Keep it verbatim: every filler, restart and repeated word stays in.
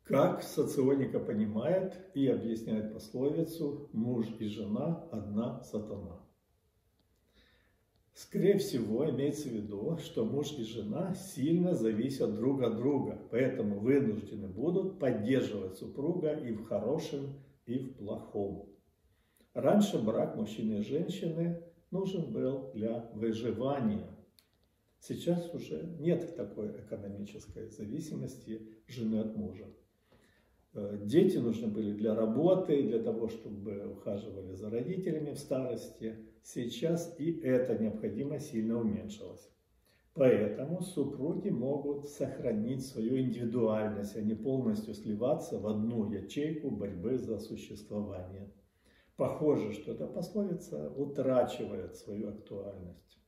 Как соционика понимает и объясняет пословицу «муж и жена – одна сатана». Скорее всего, имеется в виду, что муж и жена сильно зависят друг от друга, поэтому вынуждены будут поддерживать супруга и в хорошем, и в плохом. Раньше брак мужчины и женщины нужен был для выживания. Сейчас уже нет такой экономической зависимости жены от мужа. Дети нужны были для работы, для того, чтобы ухаживали за родителями в старости. Сейчас и эта необходимость сильно уменьшилась. Поэтому супруги могут сохранить свою индивидуальность, а не полностью сливаться в одну ячейку борьбы за существование. Похоже, что эта пословица утрачивает свою актуальность.